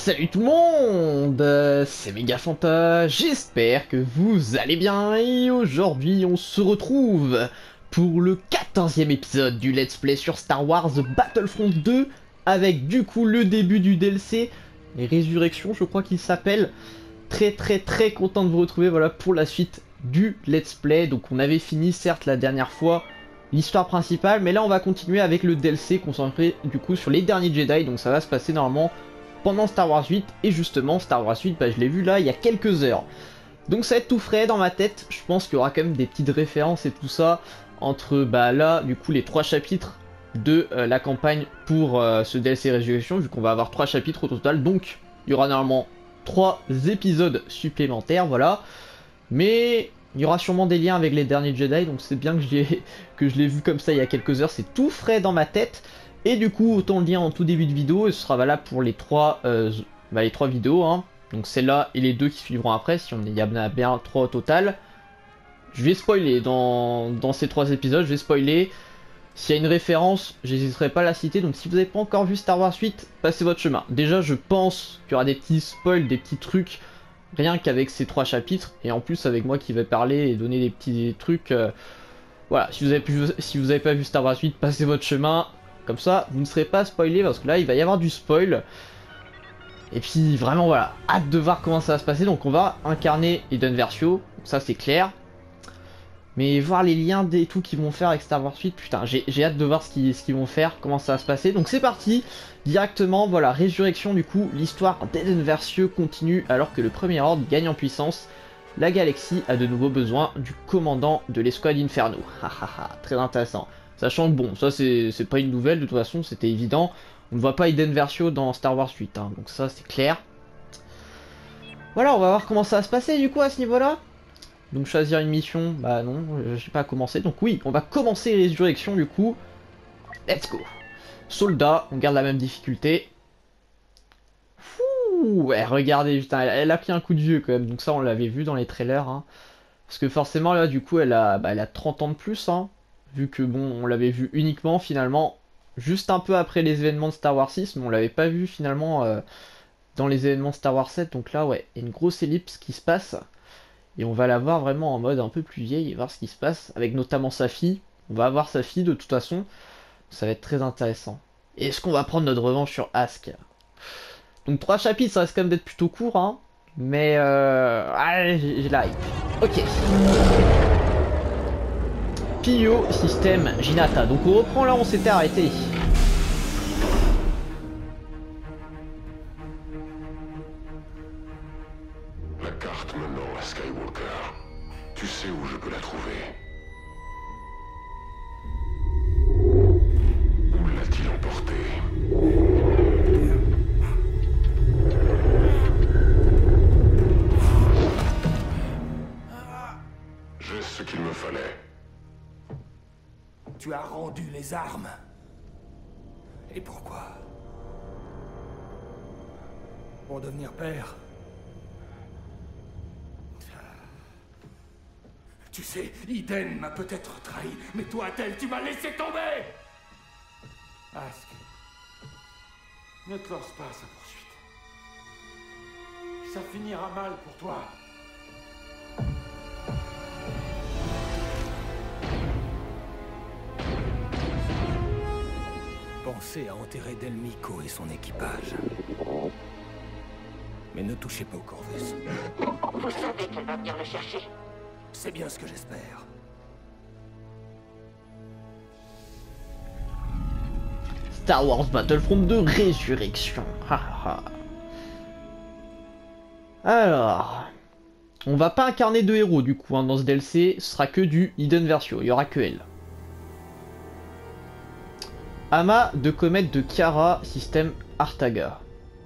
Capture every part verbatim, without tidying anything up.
Salut tout le monde, euh, c'est Megafanta, j'espère que vous allez bien et aujourd'hui on se retrouve pour le quatorzième épisode du Let's Play sur Star Wars Battlefront deux avec du coup le début du D L C, les Résurrections je crois qu'il s'appelle. Très très très content de vous retrouver voilà pour la suite du Let's Play. Donc on avait fini certes la dernière fois l'histoire principale, mais là on va continuer avec le D L C concentré du coup sur les derniers Jedi, donc ça va se passer normalement pendant Star Wars huit, et justement Star Wars huit, bah, je l'ai vu là il y a quelques heures. Donc ça va être tout frais dans ma tête, je pense qu'il y aura quand même des petites références et tout ça, entre bah là du coup les trois chapitres de euh, la campagne pour euh, ce D L C Résurrection, vu qu'on va avoir trois chapitres au total, donc il y aura normalement trois épisodes supplémentaires, voilà. Mais il y aura sûrement des liens avec les derniers Jedi, donc c'est bien que je l'ai que je l'ai vu comme ça il y a quelques heures, c'est tout frais dans ma tête. Et du coup, autant le dire en tout début de vidéo, et ce sera valable pour les trois, euh, bah, les trois vidéos, hein. Donc celle-là et les deux qui suivront après, si on y en a bien trois au total. Je vais spoiler dans, dans ces trois épisodes, je vais spoiler. S'il y a une référence, j'hésiterai pas à la citer, donc si vous n'avez pas encore vu Star Wars huit, passez votre chemin. Déjà, je pense qu'il y aura des petits spoils, des petits trucs, rien qu'avec ces trois chapitres, et en plus avec moi qui vais parler et donner des petits trucs. Euh, voilà, si vous avez pu, si vous n'avez pas vu Star Wars huit, passez votre chemin. Comme ça, vous ne serez pas spoilé parce que là, il va y avoir du spoil. Et puis, vraiment, voilà, hâte de voir comment ça va se passer. Donc, on va incarner Eden Versio, ça c'est clair. Mais voir les liens des tout qu'ils vont faire avec Star Wars huit, putain, j'ai hâte de voir ce qu'ils ce qu'ils vont faire, comment ça va se passer. Donc, c'est parti, directement, voilà, Résurrection, du coup, l'histoire d'Eden Versio continue alors que le Premier Ordre gagne en puissance. La galaxie a de nouveau besoin du commandant de l'escouade Inferno. Hahaha, très intéressant. Sachant que bon, ça c'est pas une nouvelle, de toute façon c'était évident. On ne voit pas Eden Versio dans Star Wars huit, hein, donc ça c'est clair. Voilà, on va voir comment ça va se passer du coup à ce niveau-là. Donc choisir une mission, bah non, je sais pas commencer. Donc oui, on va commencer les Résurrections du coup. Let's go. Soldat, on garde la même difficulté. Ouh, ouais, regardez, putain, elle, elle a pris un coup de vieux quand même. Donc ça on l'avait vu dans les trailers. Hein. Parce que forcément là du coup elle a, bah, elle a trente ans de plus. Hein. Vu que bon, on l'avait vu uniquement finalement juste un peu après les événements de Star Wars six, mais on l'avait pas vu finalement euh, dans les événements de Star Wars sept, donc là ouais, il y a une grosse ellipse qui se passe, et on va la voir vraiment en mode un peu plus vieille, et voir ce qui se passe, avec notamment sa fille, on va avoir sa fille de toute façon, ça va être très intéressant. Et est-ce qu'on va prendre notre revanche sur Ask? Donc trois chapitres, ça reste quand même d'être plutôt court, hein, mais euh... allez, j'ai la hype. Ok. Pio System Ginata. Donc on reprend là, on s'était arrêté. La carte maintenant à Skywalker. Tu sais où je peux la trouver? Où l'a-t-il emporté? J'ai ce qu'il me fallait. Tu as rendu les armes. Et pourquoi? Pour devenir père. Tu sais, Eden m'a peut-être trahi, mais toi, Tel, tu m'as laissé tomber. Ask, ne te lance pas à sa poursuite. Ça finira mal pour toi. Pensez à enterrer Del Meeko et son équipage. Mais ne touchez pas au Corvus. Vous savez qu'elle va venir le chercher. C'est bien ce que j'espère. Star Wars Battlefront deux Résurrection. Alors, on va pas incarner deux héros du coup hein, dans ce D L C, ce sera que du Eden Versio, il y aura que elle. Amas de comète de Kiara, système Artaga.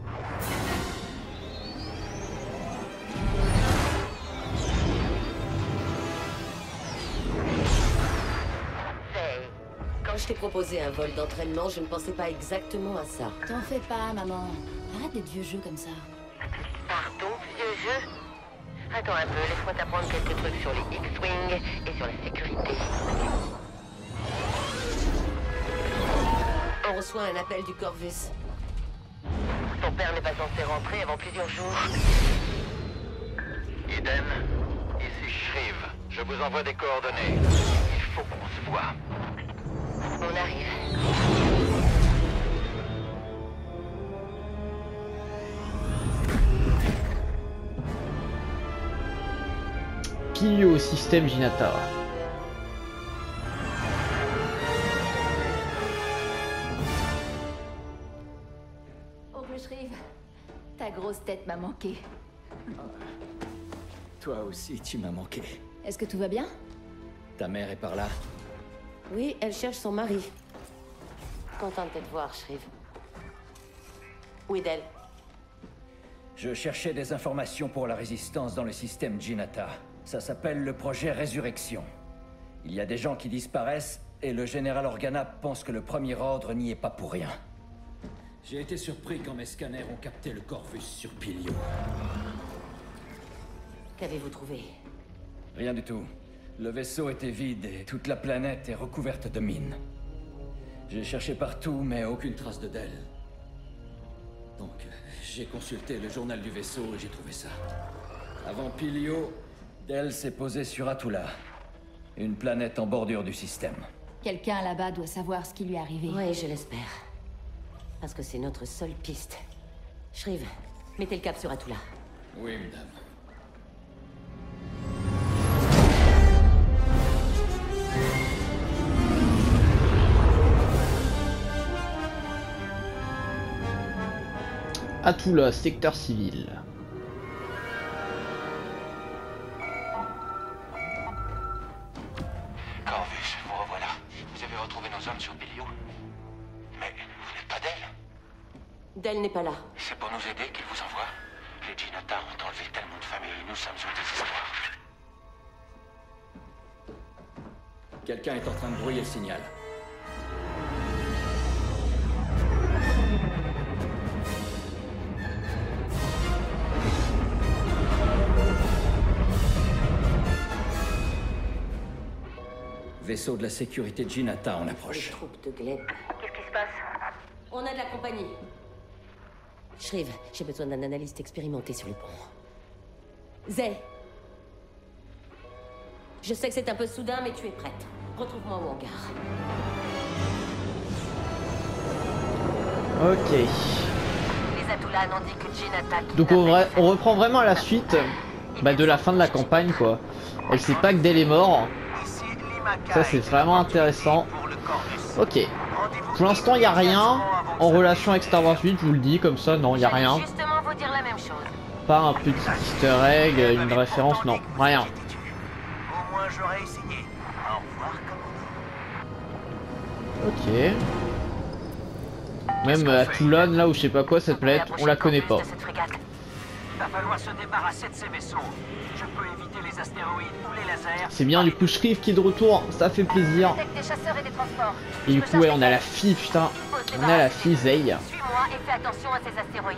Quand je t'ai proposé un vol d'entraînement, je ne pensais pas exactement à ça. T'en fais pas, maman. Arrête d'être vieux jeu comme ça. Pardon, vieux jeu? Attends un peu, laisse-moi t'apprendre quelques trucs sur les X-Wing et sur la sécurité. On reçoit un appel du Corvus. Ton Ton père n'est pas censé rentrer avant plusieurs jours. Eden, ici Shriv. Je vous envoie des coordonnées. Il faut qu'on se voit. On arrive. Pilio, système Jinata. Oh, Shriv, ta grosse tête m'a manqué. Toi aussi, tu m'as manqué. Est-ce que tout va bien? Ta mère est par là? Oui, elle cherche son mari. Contente de te voir, Shriv. Où est-elle? Je cherchais des informations pour la résistance dans le système Jinata. Ça s'appelle le projet Résurrection. Il y a des gens qui disparaissent, et le général Organa pense que le Premier Ordre n'y est pas pour rien. J'ai été surpris quand mes scanners ont capté le Corvus sur Pilio. Qu'avez-vous trouvé? Rien du tout. Le vaisseau était vide et toute la planète est recouverte de mines. J'ai cherché partout, mais aucune trace de Del. Donc, j'ai consulté le journal du vaisseau et j'ai trouvé ça. Avant Pilio, Del s'est posé sur Atula, une planète en bordure du système. Quelqu'un là-bas doit savoir ce qui lui est arrivé. Oui, je l'espère. Parce que c'est notre seule piste. Shriv, mettez le cap sur Atula. Oui, madame. Atula, secteur civil. Corvus, vous revoilà. Vous avez retrouvé nos hommes sur Pilio? Mais vous n'êtes pas d'elle? Del n'est pas là. C'est pour nous aider qu'il vous envoie? Les Jinata ont enlevé tellement de familles, nous sommes au désespoir. Quelqu'un est en train de brouiller le signal. Vaisseau de la sécurité de Jinata en Les approche. troupes de Glenn. Qu'est-ce qui se passe? On a de la compagnie. Shriv, j'ai besoin d'un analyste expérimenté sur le pont. Zay. Je sais que c'est un peu soudain, mais tu es prête. Retrouve-moi au hangar. Ok. Les Atula n'ont dit que Jinata... Donc on, vra- on reprend vraiment la suite bah, de la fin de la campagne quoi. Elle sait pas que Del est mort. Ça c'est vraiment intéressant. Ok. Pour l'instant il n'y a rien en relation avec Star Wars huit, je vous le dis comme ça, non il n'y a rien. Justement vous dire la même chose. Pas un petit easter egg, une référence, non, rien. Au moins j'aurais essayé. Au revoir, Ok. Même Atula là ou je sais pas quoi cette planète, on la connaît pas. Il va falloir se débarrasser de ces vaisseaux. Je peux éviter les astéroïdes ou les lasers. C'est bien du coup Shriv qui est de retour, ça fait plaisir. Des chasseurs et des transports. Et du coup ouais on a la fille putain, on a la fille Zay. Suis-moi et fais attention à ces astéroïdes.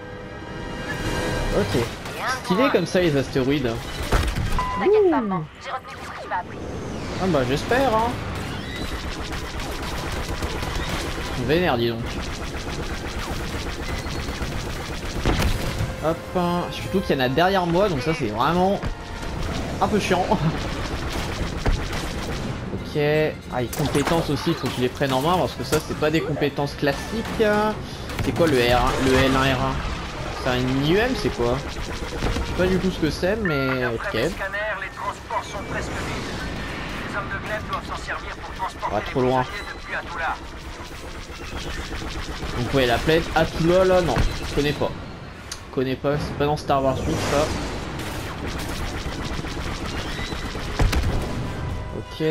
Ok. Stylé comme ça les astéroïdes. T'inquiète pas, maman. J'ai retenu tout ce que tu m'as appris. Ah bah j'espère hein. Vénère dis donc. Hop, hein. Surtout qu'il y en a derrière moi, donc ça c'est vraiment un peu chiant. Ok, ah les compétences aussi, il faut que je les prenne en main parce que ça c'est pas des compétences classiques. C'est quoi le R un, le L un R un? C'est un I U M, c'est quoi? Je sais pas du tout ce que c'est, mais ok. Après les scanners, les transports sont presque vides. Les hommes de Glenn doivent s'en servir pour transporter Ah, trop les loin. prisonniers depuis Atula. Donc ouais, la planète Atula là, non, je connais pas. Je connais pas, c'est pas dans Star Wars huit ça. Ok.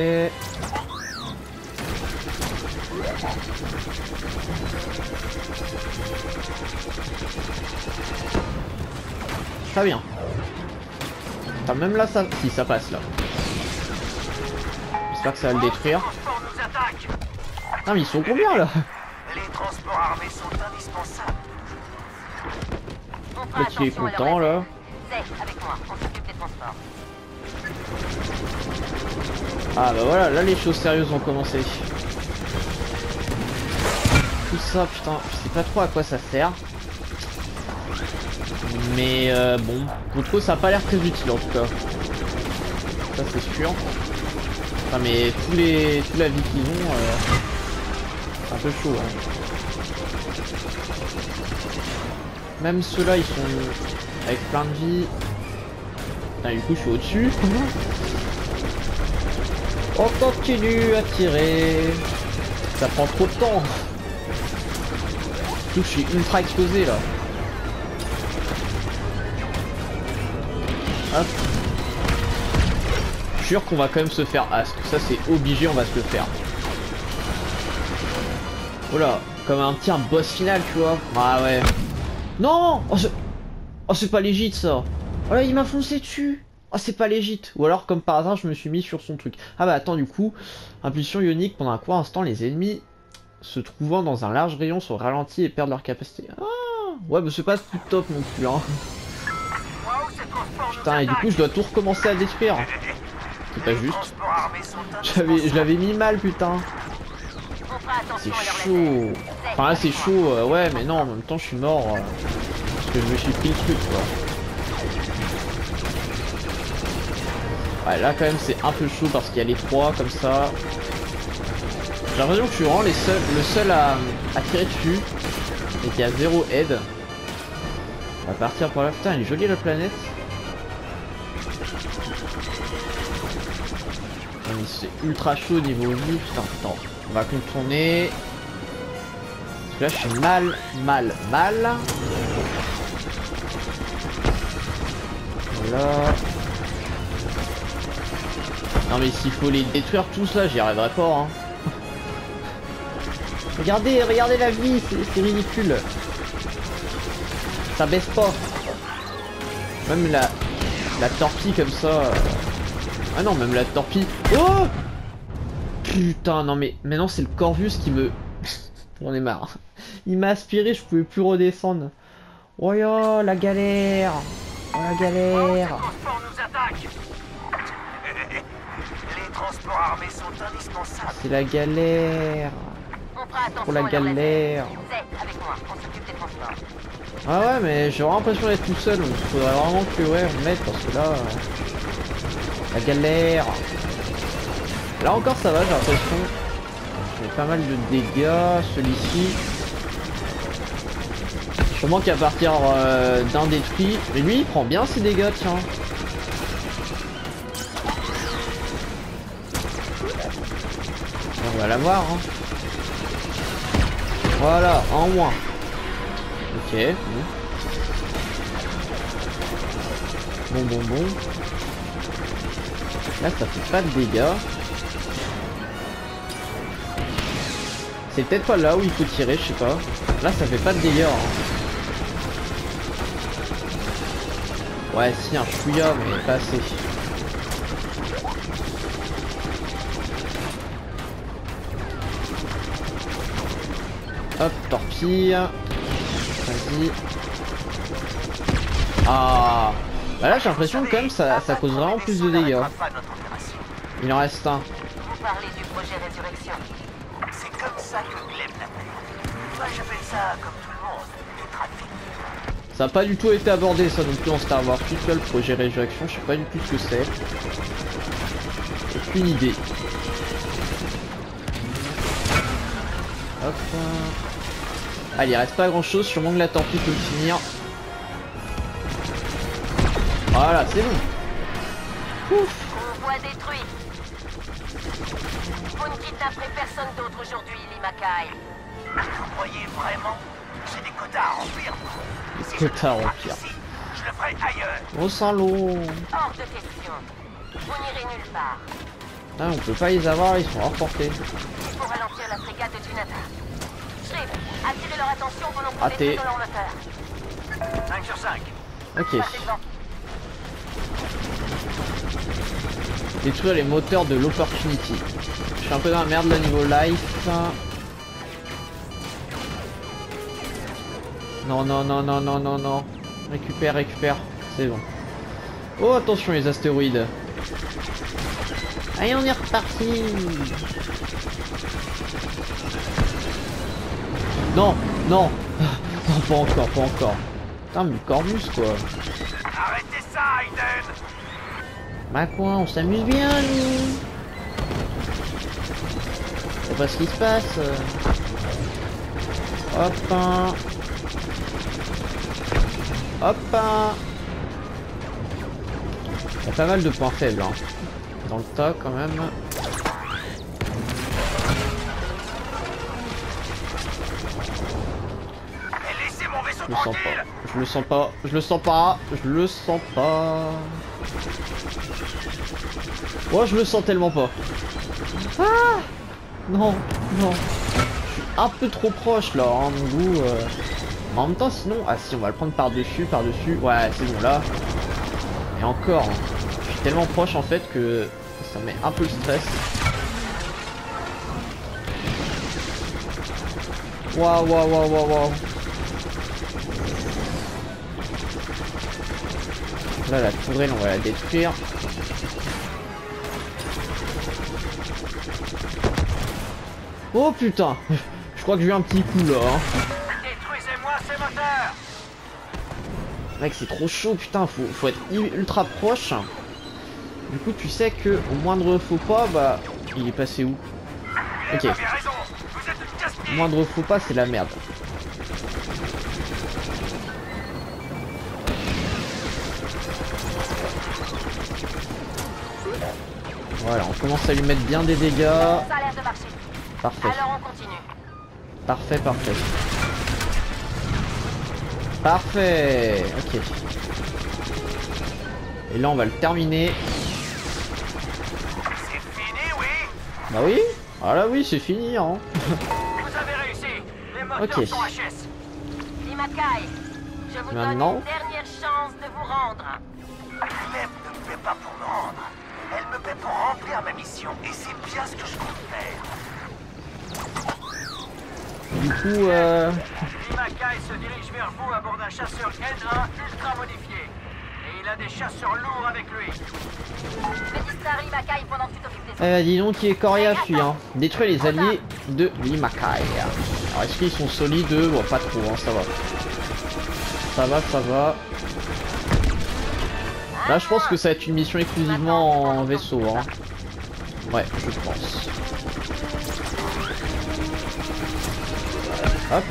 Très bien. Enfin, même là ça... Si ça passe là. J'espère que ça va le détruire. Transports nous attaquent. Ah mais ils sont combien là? Les transports armés sont indispensables. On fera L'autre il est attention à leur content là. réserve. Zay, avec moi, on s'occupe des transports. Ah bah voilà, là les choses sérieuses ont commencé. Tout ça putain, je sais pas trop à quoi ça sert. Mais euh, bon, contre eux ça a pas l'air très utile en tout cas. Ça c'est sûr. Enfin mais tous les toute la vie qu'ils ont, euh, c'est un peu chaud. Hein. Même ceux-là ils sont avec plein de vie. Putain, du coup je suis au-dessus. On continue à tirer. Ça prend trop de temps. Surtout que je suis ultra exposé là. Hop. Je suis sûr qu'on va quand même se faire Ask. Ça c'est obligé, on va se le faire. Voilà, comme un petit un boss final, tu vois. Ah ouais. Non. Oh c'est oh, c'est pas légit ça. Oh là il m'a foncé dessus. Oh c'est pas légit. Ou alors comme par hasard je me suis mis sur son truc. Ah bah attends du coup. Impulsion ionique, pendant un court instant les ennemis se trouvant dans un large rayon sont ralentis et perdent leur capacité. Ah ouais bah c'est pas tout top non plus hein. Putain et du coup je dois tout recommencer à détruire. C'est pas juste. J'avais je l'avais mis mal putain. C'est chaud. Enfin là c'est chaud euh, ouais mais non en même temps je suis mort euh, parce que je me suis pris le truc quoi. Ouais là quand même c'est un peu chaud parce qu'il y a les trois comme ça. J'ai l'impression que je suis vraiment les seuls, le seul à, à tirer dessus et qu'il y a zéro aide. On va partir par là. Putain elle est jolie la planète. C'est ultra chaud niveau vie. Putain attends. On va contourner. Parce que là je suis mal, mal, mal. Voilà. Non mais s'il faut les détruire tous là, j'y arriverai pas hein. Regardez, regardez la vie, c'est ridicule. Ça baisse pas. Même la, la torpille comme ça. Euh... Ah non, même la torpille. Oh putain, non mais maintenant c'est le Corvus qui me... J'en ai marre. Il m'a aspiré, je pouvais plus redescendre. Oh yo, la galère. Oh la galère. C'est la galère. Pour la galère. Ah ouais mais j'ai vraiment l'impression d'être tout seul donc il faudrait vraiment que ouais on m'aide parce que là euh, la galère. Là encore ça va j'ai l'impression. J'ai pas mal de dégâts celui-ci. Je manque qu'à partir euh, d'un détruit. Mais lui il prend bien ses dégâts tiens. On va l'avoir hein. Voilà, en moins. Ok. Bon, bon, bon. Là, ça fait pas de dégâts. C'est peut-être pas là où il faut tirer, je sais pas. Là, ça fait pas de dégâts. Hein. Ouais, si, un chouïa, mais pas assez. Hop, torpille. Vas-y. Ah. Bah là j'ai l'impression que quand même ça, ça cause vraiment plus de dégâts. Il en reste un. Vous parlez du projet Résurrection. C'est comme ça que Gleb l'appelle. Moi j'appelle ça comme tout le monde, du trafic. Ça a pas du tout été abordé ça non plus dans Star Wars. Tout seul, le projet Résurrection, je sais pas du tout ce que c'est. Aucune idée. Hop. Allez, il reste pas grand chose, sûrement que la torpille peut le finir. Voilà, c'est bon. Ouf. Convoi détruit. Vous ne kidnapperez personne d'autre aujourd'hui, Limakai. Vous croyez vraiment que j'ai des quotas à remplir? Des quotas à remplir. Ici, je le ferai ailleurs. Au salaud. Hors de question. Vous n'irez nulle part. Ah, on peut pas les avoir, ils sont hors portée. Il faut ralentir la frégate de Junata. Shriv, attirez leur attention pendant qu'on Raté. détruit leur moteur. cinq sur cinq. Ok. Passez devant. Détruire les moteurs de l'Opportunity. Je suis un peu dans la merde là niveau life. Non, non, non, non, non, non, non. Récupère, récupère. C'est bon. Oh, attention les astéroïdes. Allez, on est reparti. Non, non. Non, pas encore, pas encore. Putain, mais Corvus quoi. Arrêtez ça, Aiden. Bah quoi, on s'amuse bien nous. C'est pas ce qui se passe. Hop hein. Hop hein. Il y a pas mal de points faibles hein. Dans le tas quand même. Laissez mon vaisseau Je le sens tranquille. pas. Je le sens pas. Je le sens pas. Je le sens pas. Oh, je le sens tellement pas. Ah non, non. Je suis un peu trop proche là, hein, mon goût. Euh... En même temps, sinon... Ah si, on va le prendre par-dessus, par-dessus. Ouais, c'est bon, là. Et encore. Hein. Je suis tellement proche en fait que ça met un peu le stress. Waouh, waouh, waouh, waouh, waouh. Là, la tourelle, on va la détruire. Oh putain. Je crois que j'ai eu un petit coup là. Hein. Détruisez-moi ces moteurs. Mec, c'est trop chaud, putain. Faut, faut être ultra proche. Du coup, tu sais que au moindre faux pas, bah... Il est passé où? Ok. Vous avez raison. Vous êtes une casse-pied. Moindre faux pas, c'est la merde. Voilà, on commence à lui mettre bien des dégâts. Ça a l'air de marcher. Parfait. Alors on continue. Parfait, parfait. Parfait. Ok. Et là, on va le terminer. C'est fini, oui. Bah oui. Ah là oui, c'est fini, hein. Vous avez réussi. Les moteurs Ok. sont H S. Limakai, je vous Maintenant. donne une dernière chance de vous rendre. Clem ne me paie pas pour me rendre. Elle me paie pour remplir ma mission. Et c'est bien ce que je compte faire. Du coup, euh... Limakai se dirige vers vous à bord d'un chasseur N un ultra modifié. Et il a des chasseurs lourds avec lui. Je vais distraire Limakai pendant que tu t'occupes des autres. Eh bah dis donc, il est coriace lui, hein. Détruire les alliés de Limakai. Alors est-ce qu'ils sont solides eux? Bon, pas trop, hein, ça va. Ça va, ça va. Là, je pense que ça va être une mission exclusivement en vaisseau, hein. Ouais, je pense. Hop.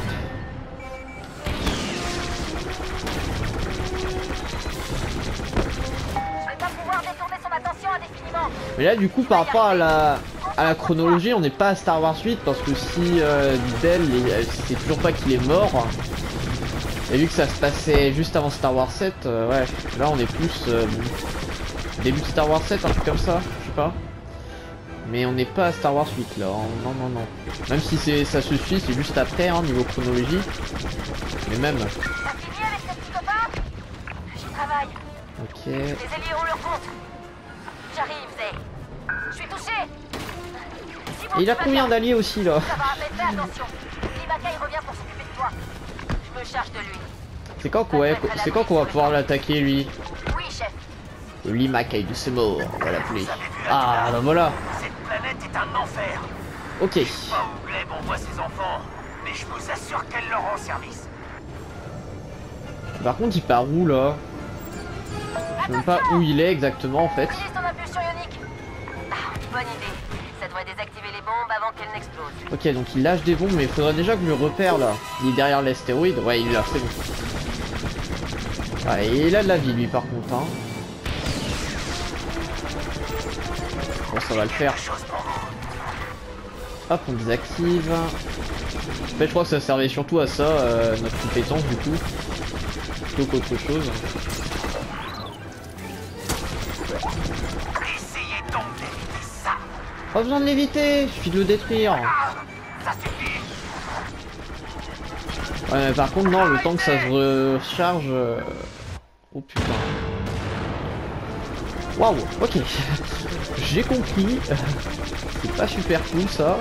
Je vais pas pouvoir détourner son attention indéfiniment. Mais là, du coup, par rapport à la, à la chronologie, on n'est pas à Star Wars huit parce que si euh, Del, c'est toujours pas qu'il est mort. Et vu que ça se passait juste avant Star Wars sept, euh, ouais, là on est plus euh, début de Star Wars sept, un truc comme ça, je sais pas. Mais on n'est pas à Star Wars huit là, hein. Non, non, non. Même si c'est ça se suit, c'est juste après, hein, niveau chronologie. Mais même. T'as fini avec ce psychopathe? J'y travaille. Ok. Les alliés ont leur compte. J'arrive, Zay. Je suis touché. Si Et il a combien d'alliés aussi là? Ça va, mais fais attention. Limakai revient pour s'occuper de toi. Je me charge de lui. C'est quand qu'on ouais, c'est quand qu'on va pouvoir l'attaquer lui? Oui, chef. Le Limakai de ses morts, on va l'appeler. Ah, bah voilà. Cette planète est un enfer. Ok. Pas où Gleb envoie ses enfants, mais je vous assure qu'elle leur rend service. Par contre, il part où là? Je sais même pas où il est exactement en fait. Utilise ton impulsion ionique. Ah, bonne idée. Ça devrait désactiver les bombes avant qu'elles n'explosent. Ok, donc il lâche des bombes, mais il faudrait déjà que je le repère là. Il est derrière l'astéroïde. Ouais, il est là, c'est bon. Ah, et il a de la vie lui par contre. Hein. Bon, ça va le faire. Hop, on désactive. En fait, je crois que ça servait surtout à ça, euh, notre compétence du coup. Plutôt qu'autre chose. Essayez donc d'éviter ça. Pas besoin de l'éviter, il suffit de le détruire. Ça suffit. Ouais, mais par contre, non, le temps que ça se recharge. Euh... Oh putain. Waouh, ok. J'ai compris. C'est pas super cool ça.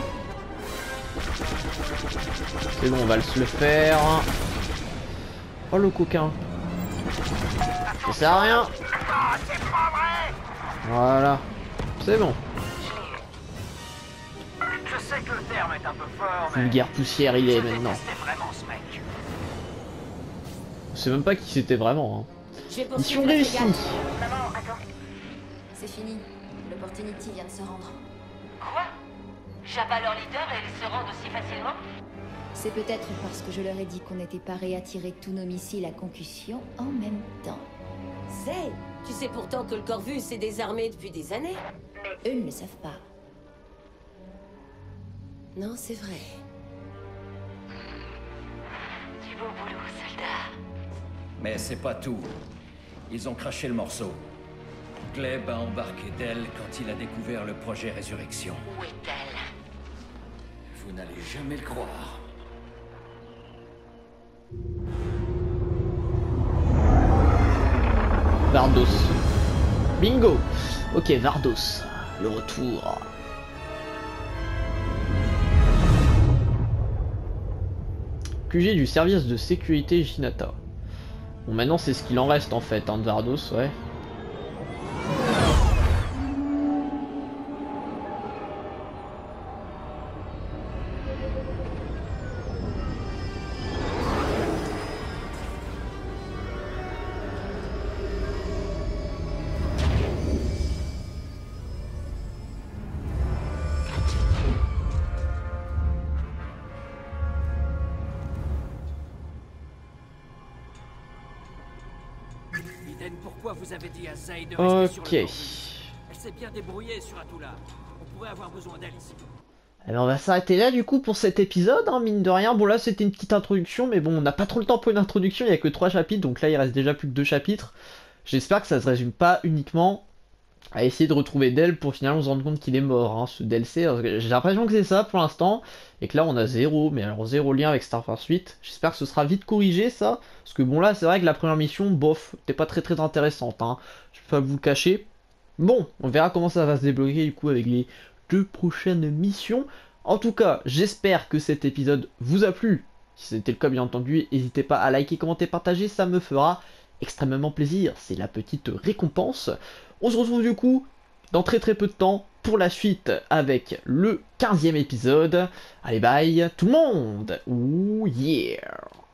C'est bon, on va se le faire. Oh le coquin. Ça sert à rien. Ah, c'est pas vrai. Voilà. C'est bon. Je sais que le terme est un peu fort, mais Vulgaire poussière il est maintenant. c'était vraiment ce mec. On sait même pas qui c'était vraiment. Hein. Je vais Mission poursuivre la réussie. frégate. Maman, attends. C'est fini. L'Opportunity vient de se rendre. Quoi? J'abats leur leader et ils se rendent aussi facilement? C'est peut-être parce que je leur ai dit qu'on n'était pas réattiré tous nos missiles à concussion en même temps. C'est... Tu sais pourtant que le Corvus est désarmé depuis des années. Eux ne le savent pas. Non, c'est vrai. Du beau boulot, soldat. Mais c'est pas tout. Ils ont craché le morceau. Gleb a embarqué d'elle quand il a découvert le projet Résurrection. Où est-elle? Vous n'allez jamais le croire. Vardos. Bingo. Ok, Vardos. Le retour. Q G du service de sécurité Ginata. Bon, maintenant c'est ce qu'il en reste en fait, hein, de Vardos, ouais. Eden, pourquoi vous avez dit à Zay de rester sur Ok. le Corvus? Elle s'est bien débrouillée sur Atula. On pourrait avoir besoin d'elle ici. Alors on va s'arrêter là du coup pour cet épisode, hein, mine de rien. Bon là c'était une petite introduction, mais bon on n'a pas trop le temps pour une introduction, il n'y a que trois chapitres, donc là il reste déjà plus que deux chapitres. J'espère que ça se résume pas uniquement à essayer de retrouver Del pour finalement se rendre compte qu'il est mort, hein, ce D L C. J'ai l'impression que c'est ça pour l'instant, et que là on a zéro, mais alors zéro lien avec Star Wars huit. J'espère que ce sera vite corrigé ça, parce que bon là c'est vrai que la première mission, bof, n'était pas très très intéressante, hein. Je vais pas vous le cacher. Bon, on verra comment ça va se débloquer du coup avec les deux prochaines missions. En tout cas, j'espère que cet épisode vous a plu. Si c'était le cas, bien entendu, n'hésitez pas à liker, commenter, partager, ça me fera extrêmement plaisir. C'est la petite récompense. On se retrouve du coup dans très très peu de temps pour la suite avec le quinzième épisode. Allez bye tout le monde. Ouh yeah.